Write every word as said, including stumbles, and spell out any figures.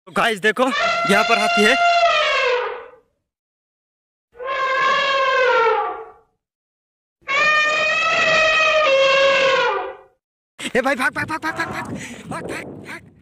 तो गाइस देखो यहाँ पर हाथी है। ए भाई भाग भाग भाग भाग भाग भाग भाग भाग भाग।